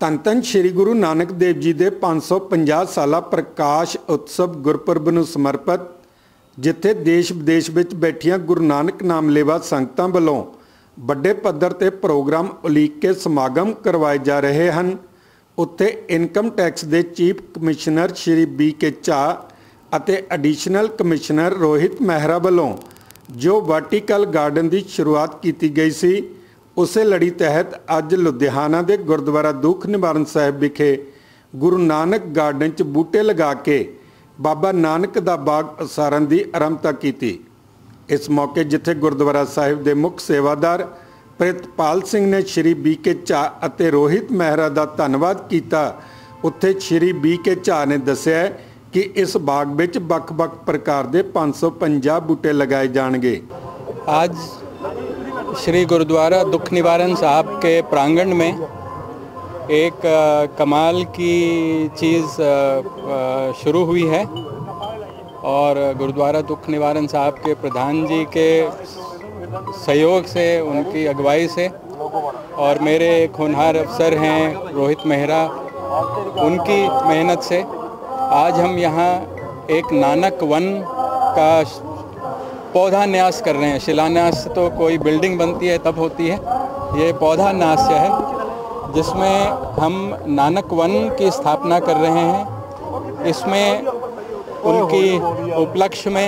ਧੰਨ ਧੰਨ श्री गुरु नानक देव जी के 550 साला प्रकाश उत्सव गुरपुरब नूं समर्पित जिथे देश विदेश विच बैठियां गुरु नानक नामलेवा संगतां वालों वड्डे पद्धर ते प्रोग्राम उलीक के समागम करवाए जा रहे हैं। उत्थे इनकम टैक्स के chief commissioner Shri BK Chah अते एडिशनल कमिश्नर रोहित मेहरा वालों जो वर्टिकल गार्डन की शुरुआत की गई सी, उसे लड़ी तहत अज लुधियाना के गुरुद्वारा दुख निवारण साहिब विखे गुरु नानक गार्डन च बूटे लगा के बाबा नानक दा बाग उसारन की आरंभता की। इस मौके जिथे गुरुद्वारा साहिब के मुख सेवादार प्रितपाल सिंह ने श्री BK चाह अते रोहित मेहरा का धन्नवाद किया, उत्थे श्री BK चाह ने दस्सिया कि इस बाग विच वख-वख प्रकार के 550 बूटे लगाए जाएंगे। आज श्री गुरुद्वारा दुख निवारण साहब के प्रांगण में एक कमाल की चीज़ शुरू हुई है और गुरुद्वारा दुख निवारण साहब के प्रधान जी के सहयोग से, उनकी अगुवाई से और मेरे एक होनहार अफसर हैं रोहित मेहरा, उनकी मेहनत से आज हम यहाँ एक नानक वन का पौधा न्यास कर रहे हैं। शिलान्यास तो कोई बिल्डिंग बनती है तब होती है, ये पौधा न्यास है जिसमें हम नानक वन की स्थापना कर रहे हैं। इसमें उनकी उपलक्ष्य में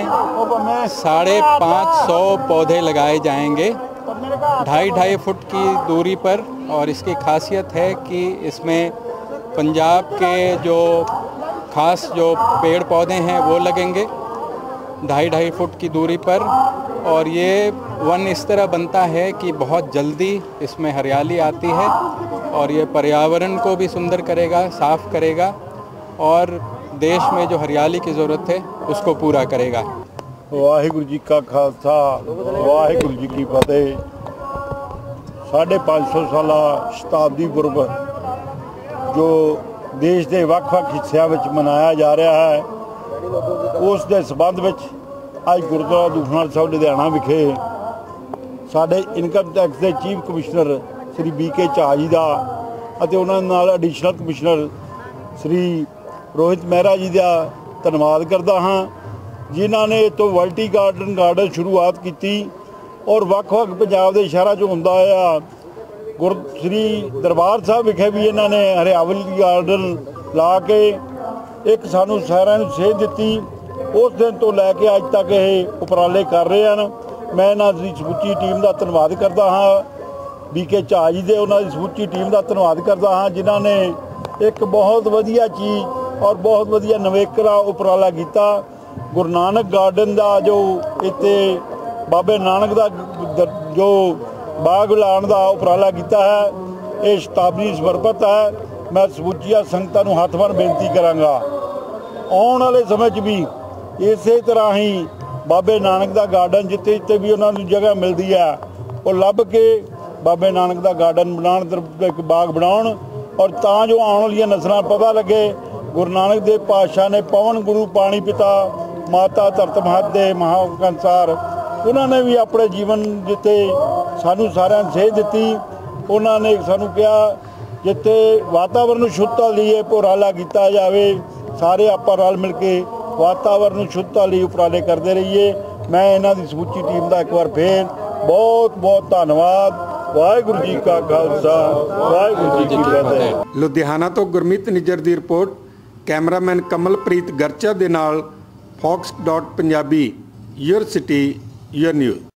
550 पौधे लगाए जाएंगे 2.5 फुट की दूरी पर, और इसकी खासियत है कि इसमें पंजाब के जो खास जो पेड़ पौधे हैं वो लगेंगे 2.5 फुट की दूरी पर, और ये वन इस तरह बनता है कि बहुत जल्दी इसमें हरियाली आती है और ये पर्यावरण को भी सुंदर करेगा, साफ करेगा और देश में जो हरियाली की ज़रूरत है उसको पूरा करेगा। वाहिगुरु जी का खालसा वाहिगुरु जी की फतेह। 550 साला शताब्दी पुरब जो देश के ਵੱਖ-ਵੱਖ हिस्सों में मनाया जा रहा है, उस दे संबंध में अज गुरुद्वारा दुख निवारण साहिब लुधियाना विखे साडे इनकम टैक्स के chief commissioner Shri BK Chah ji का अते उन्हां नाल एडिशनल कमिश्नर श्री रोहित मेहरा जी का धन्नवाद करता हाँ, जिन्हां ने तो वर्टी गार्डन शुरुआत की और ਵੱਖ-ਵੱਖ पंजाब के शहरों च हुंदा आया। श्री दरबार साहब विखे भी इन्होंने हरियावली गार्डन ला के एक सानू सारिਆਂ ਨੂੰ सेध दी। उस दिन तो लैके अज तक ये उपराले कर रहे हैं। मैं इन्हां दी समूची टीम का धन्नवाद करता हाँ, BK चाह जी दे उन्हां दी समूची टीम का धन्नवाद करता हाँ, जिन्हां ने एक बहुत वधिया चीज़ और बहुत वधिया नवेकरा उपराला किया। गुरु नानक गार्डन का जो इत्थे बाबे नानक का जो बाग लाने का उपराला किया है, ये शताब्दी समर्पित है। मैं समूचिया संगतां नूं हत्थ बन बेनती करांगा, आने वाले समय भी इस तरह ही बाबे नानक का गार्डन जिते जिते भी उन्होंने जगह मिलती है वो लभ के बाबे नानक का गार्डन बनाने, एक बाग बनाउण, और तां जो आने वाली नस्लां पता लगे गुरु नानक देव पातशाह ने पवन गुरु पानी पिता माता धरत महत दे महाकंसार उन्होंने भी अपने जीवन जिते सानू सारिਆਂ ਨੂੰ सेध दी, उन्होंने सानू कहा जिते वातावरण शुद्धता लिए उपराला किया जाए, सारे आप रल मिल के वातावरण शुद्धता लिए उपराले करते रहिए। मैं इन्हां दी समूची टीम का एक बार फिर बहुत बहुत धन्नवाद। वाहिगुरु जी का खालसा वाहिगुरु जी की फतेह। लुधियाना तो गुरमीत निजर की रिपोर्ट, कैमरामैन कमलप्रीत गरचा दे नाल fox.punjabi, your city your news.